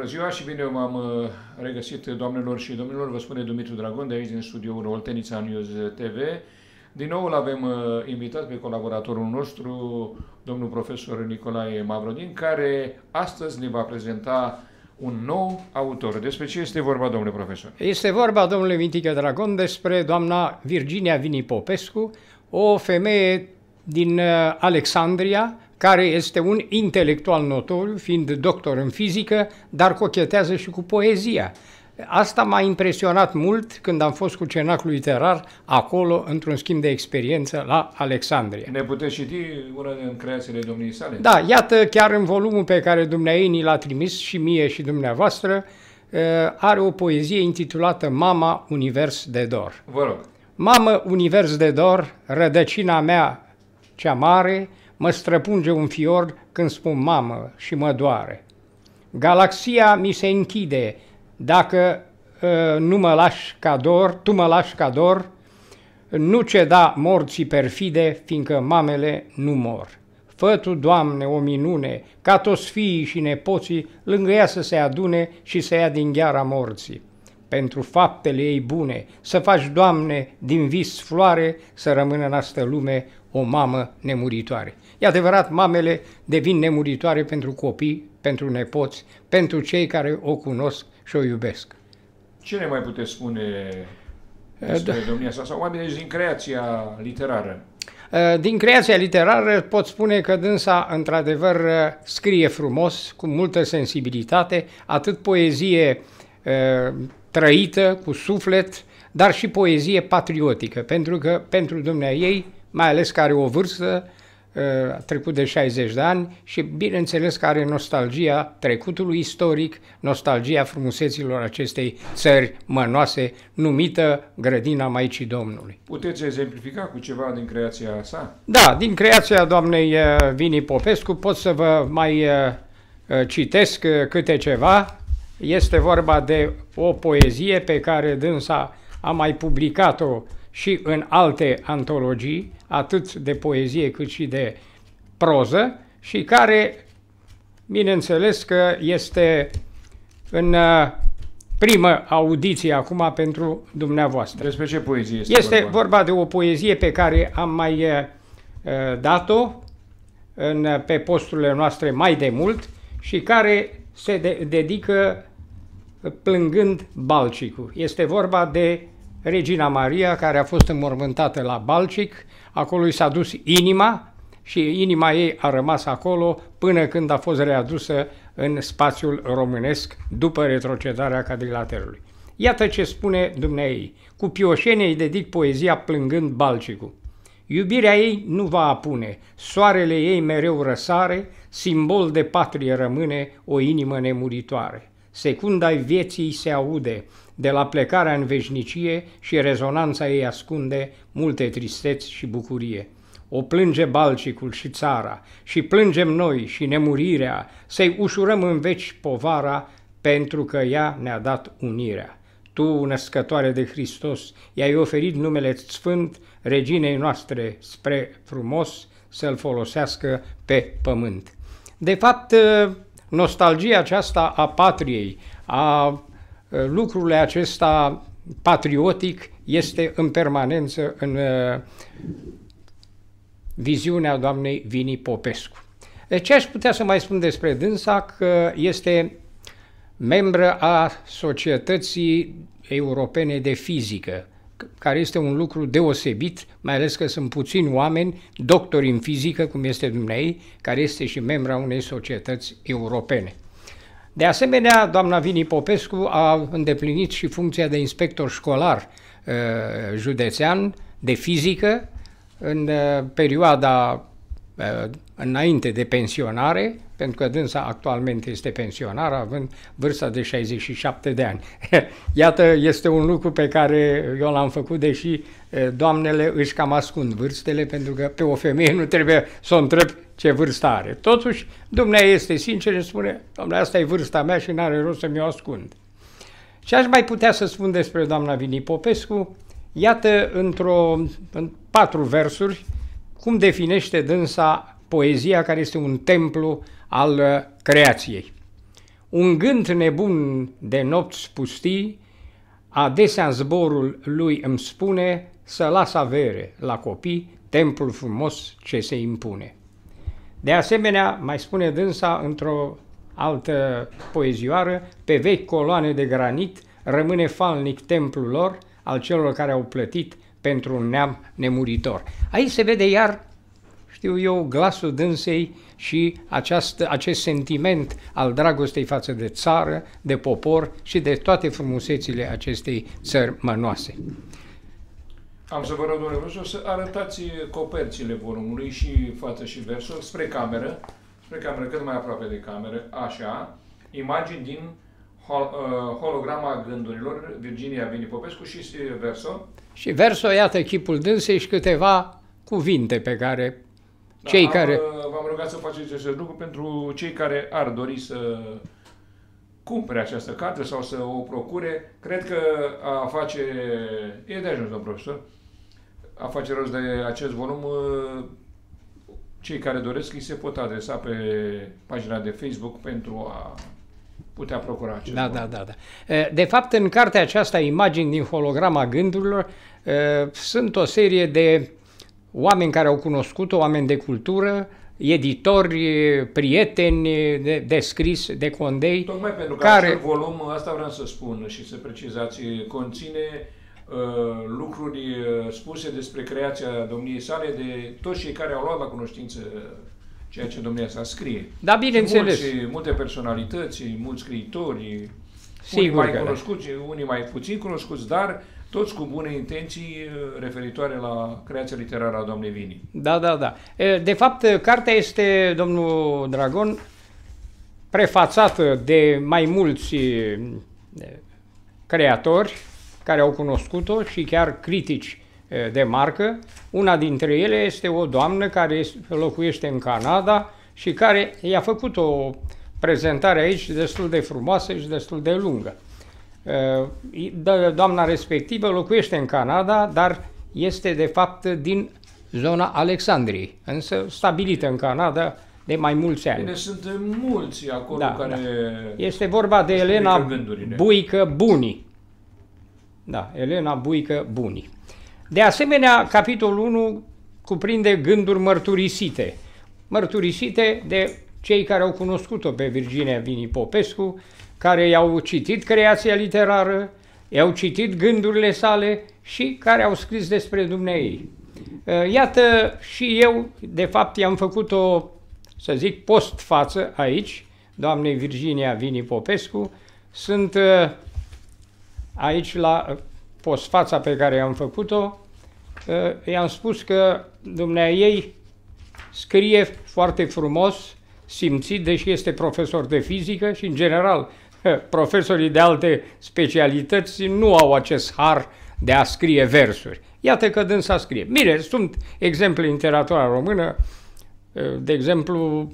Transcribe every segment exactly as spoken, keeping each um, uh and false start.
Bună ziua și bine m-am regăsit, doamnelor și domnilor, vă spune Dumitru Dragon de aici din studioul Oltenița News T V. Din nou îl avem invitat pe colaboratorul nostru, domnul profesor Nicolae Mavrodin, care astăzi ne va prezenta un nou autor. Despre ce este vorba, domnule profesor? Este vorba, domnule Mitică Dragon, despre doamna Virginia Vini Popescu, o femeie din Alexandria, care este un intelectual notoriu, fiind doctor în fizică, dar cochetează și cu poezia. Asta m-a impresionat mult când am fost cu cenaclul literar acolo, într-un schimb de experiență la Alexandria. Ne puteți citi una din creațiile domniei sale? Da, iată, chiar în volumul pe care dumneavoastră ni l-a trimis și mie și dumneavoastră, are o poezie intitulată Mama Univers de Dor. Vă rog. Mamă Univers de Dor, rădăcina mea cea mare, mă străpunge un fior când spun mamă și mă doare. Galaxia mi se închide dacă uh, nu mă lași ca dor, tu mă lași ca dor, nu ceda morții perfide, fiindcă mamele nu mor. Fă tu, Doamne, o minune, ca toți fiii și nepoții lângă ea să se adune și să ia din gheara morții. Pentru faptele ei bune, să faci, Doamne, din vis floare, să rămână în astă lume o mamă nemuritoare. E adevărat, mamele devin nemuritoare pentru copii, pentru nepoți, pentru cei care o cunosc și o iubesc. Ce ne mai puteți spune despre da. domnia sa, sau oamenii din creația literară? Din creația literară pot spune că dânsa, într-adevăr, scrie frumos, cu multă sensibilitate, atât poezie trăită, cu suflet, dar și poezie patriotică, pentru că pentru dumneaei, mai ales că are o vârstă, a trecut de șaizeci de ani și bineînțeles că are nostalgia trecutului istoric, nostalgia frumuseților acestei țări mănoase, numită Grădina Maicii Domnului. Puteți exemplifica cu ceva din creația sa? Da, din creația doamnei Vini Popescu pot să vă mai citesc câte ceva. Este vorba de o poezie pe care dânsa a mai publicat-o și în alte antologii, atât de poezie cât și de proză, și care, bineînțeles că este în primă audiție acum pentru dumneavoastră. Despre ce poezie este, este vorba? vorba de o poezie pe care am mai uh, dat-o pe posturile noastre mai de mult și care se de dedică plângând Balcicul. Este vorba de Regina Maria, care a fost înmormântată la Balcic, acolo i s-a dus inima și inima ei a rămas acolo până când a fost readusă în spațiul românesc după retrocedarea quadrilaterului. Iată ce spune dumneaei: cu pioșenie îi dedic poezia plângând Balcicul. Iubirea ei nu va apune, soarele ei mereu răsare, simbol de patrie rămâne o inimă nemuritoare. Secunda-i vieții se aude, de la plecarea în veșnicie, și rezonanța ei ascunde multe tristeți și bucurie. O plânge Balcicul și țara, și plângem noi și nemurirea, să-i ușurăm în veci povara, pentru că ea ne-a dat unirea. Tu, născătoare de Hristos, i-ai oferit numele sfânt reginei noastre spre frumos să-l folosească pe pământ. De fapt, nostalgia aceasta a patriei, a lucrurile acesta patriotic este în permanență în uh, viziunea doamnei Vini Popescu. Ce aș putea să mai spun despre dânsa? Că este membră a Societății Europene de Fizică, care este un lucru deosebit, mai ales că sunt puțini oameni, doctori în fizică, cum este dumneai, care este și membra unei societăți europene. De asemenea, doamna Vini Popescu a îndeplinit și funcția de inspector școlar uh, județean de fizică în uh, perioada uh, înainte de pensionare, pentru că dânsa actualmente este pensionară, având vârsta de șaizeci și șapte de ani. Iată, este un lucru pe care eu l-am făcut, deși uh, doamnele își cam ascund vârstele, pentru că pe o femeie nu trebuie să o întreb ce vârstă are. Totuși, dumneavoastră este sincer și spune: doamne, asta e vârsta mea și n-are rost să mi-o ascund. Ce aș mai putea să spun despre doamna Vini Popescu? Iată, într-o, în patru versuri, cum definește dânsa poezia, care este un templu al creației. Un gând nebun de nopți pustii, adesea în zborul lui îmi spune să las avere la copii templul frumos ce se impune. De asemenea, mai spune dânsa într-o altă poezioară, pe vechi coloane de granit rămâne falnic templul lor al celor care au plătit pentru un neam nemuritor. Aici se vede iar, știu eu, glasul dânsei și această, acest sentiment al dragostei față de țară, de popor și de toate frumusețile acestei țări mănoase. Am să vă rog, domnule profesor, să arătați coperțile volumului și față și versul spre cameră, spre cameră, cât mai aproape de cameră, așa, imagini din hol, uh, holograma gândurilor, Virginia Vini Popescu și versul. Și versul, iată chipul dânsei și câteva cuvinte pe care da, cei am, care... V-am rugat să faceți acest lucru pentru cei care ar dori să cumpere această carte sau să o procure. Cred că a face... E de ajuns, domn profesor. A face rost de acest volum. Cei care doresc îi se pot adresa pe pagina de Facebook pentru a putea procura acest da, volum. Da, da, da. De fapt, în cartea aceasta, Imagini din holograma gândurilor, sunt o serie de oameni care au cunoscut-o, oameni de cultură, editori, prieteni de, de scris, de condei. Tocmai pentru că care... acel volum, asta vreau să spun și să precizați, conține uh, lucruri uh, spuse despre creația domniei sale de toți cei care au luat la cunoștință ceea ce domnia sa scrie. Da, bineînțeles. Și mulți, multe personalități, mulți scriitori, Sigur unii mai că cunoscuți, da. unii mai puțin cunoscuți, dar toți cu bune intenții referitoare la creația literară a doamnei Vini. Da, da, da. De fapt, cartea este, domnul Dragon, prefațată de mai mulți creatori care au cunoscut-o și chiar critici de marcă. Una dintre ele este o doamnă care locuiește în Canada și care i-a făcut o prezentare aici destul de frumoasă și destul de lungă. Doamna respectivă locuiește în Canada, dar este de fapt din zona Alexandriei, însă stabilită în Canada de mai mulți ani. Bine, sunt mulți acolo da, care... Da. Este vorba de Elena Buică Buni. Da, Elena Buică Buni. De asemenea, capitolul unu cuprinde gânduri mărturisite. Mărturisite de cei care au cunoscut-o pe Virginia Vini Popescu, care i-au citit creația literară, i-au citit gândurile sale și care au scris despre dumneei. Iată, și eu, de fapt, i-am făcut o, să zic, post-față aici, doamnei Virginia Vini Popescu. Sunt aici la post-fața pe care i-am făcut-o. I-am spus că dumneaei scrie foarte frumos, simțit, deși este profesor de fizică și, în general, profesorii de alte specialități nu au acest har de a scrie versuri. Iată că dânsa scrie. Bine, sunt exemple în literatura română, de exemplu,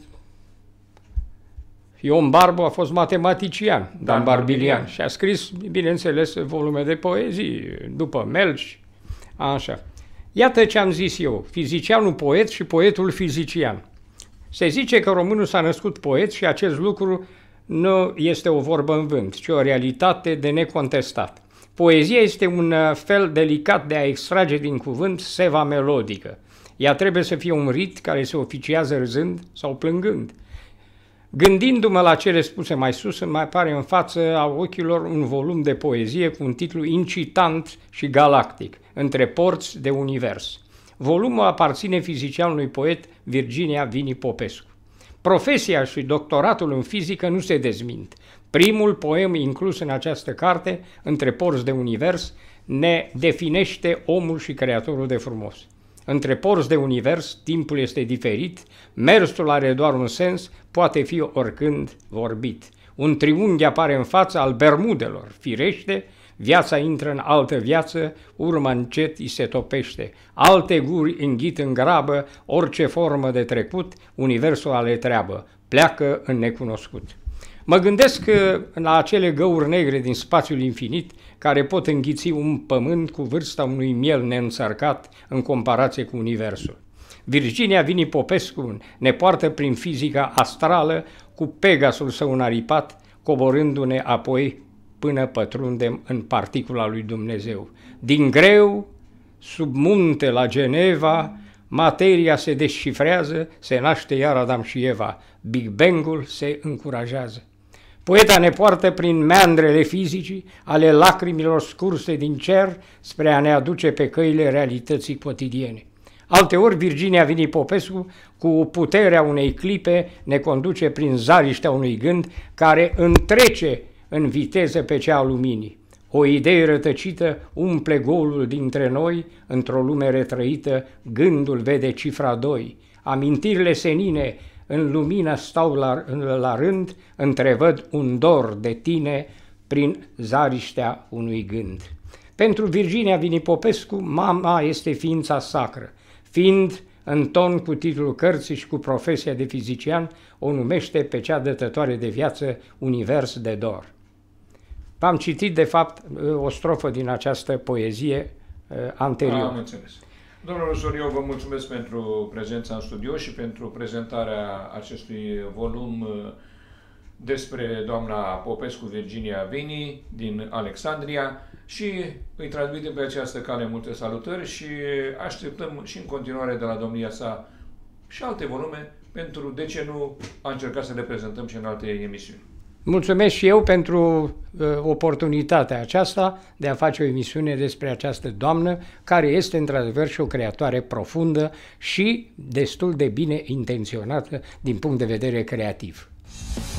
Ion Barbu a fost matematician, Dan, Dan Barbilian, și a scris, bineînțeles, volume de poezii, după Melci, așa. Iată ce am zis eu, fizicianul poet și poetul fizician. Se zice că românul s-a născut poet și acest lucru nu este o vorbă în vânt, ci o realitate de necontestat. Poezia este un fel delicat de a extrage din cuvânt seva melodică. Ea trebuie să fie un rit care se oficiază râzând sau plângând. Gândindu-mă la cele spuse mai sus, îmi mai apare în față a ochilor un volum de poezie cu un titlu incitant și galactic, Între porți de univers. Volumul aparține fizicianului poet Virginia Vini Popescu. Profesia și doctoratul în fizică nu se dezmint. Primul poem inclus în această carte, Între porți de univers, ne definește omul și creatorul de frumos. Între porți de univers, timpul este diferit, mersul are doar un sens, poate fi oricând vorbit. Un triunghi apare în fața al Bermudelor, firește, viața intră în altă viață, urma încet îi se topește. Alte guri înghit în grabă, orice formă de trecut, universul ale treabă, pleacă în necunoscut. Mă gândesc la acele găuri negre din spațiul infinit care pot înghiți un pământ cu vârsta unui miel neînțărcat în comparație cu universul. Virginia Vini Popescu ne poartă prin fizica astrală cu Pegasul său înaripat, coborându-ne apoi până pătrundem în particula lui Dumnezeu. Din greu, sub munte la Geneva, materia se descifrează, se naște iar Adam și Eva. Big Bang-ul se încurajează. Poeta ne poartă prin meandrele fizicii ale lacrimilor scurse din cer spre a ne aduce pe căile realității cotidiene. Alteori, Virginia Vini Popescu, cu puterea unei clipe, ne conduce prin zariștea unui gând care întrece în viteză pe cea a luminii. O idee rătăcită umple golul dintre noi, într-o lume retrăită, gândul vede cifra doi. Amintirile senine în lumină stau la, la rând, întrevăd un dor de tine prin zariștea unui gând. Pentru Virginia Vini Popescu, mama este ființa sacră, fiind în ton cu titlul cărții și cu profesia de fizician, o numește pe cea dătătoare de viață univers de dor. V-am citit, de fapt, o strofă din această poezie uh, anterior. Am înțeles. Domnul Rosor, eu vă mulțumesc pentru prezența în studio și pentru prezentarea acestui volum uh, despre doamna Popescu Virginia Vini din Alexandria și îi transmitem pe această cale multe salutări și așteptăm și în continuare de la domnia sa și alte volume pentru, de ce nu, a încercat să le prezentăm și în alte emisiuni. Mulțumesc și eu pentru uh, oportunitatea aceasta de a face o emisiune despre această doamnă, care este într-adevăr și o creatoare profundă și destul de bine intenționată din punct de vedere creativ.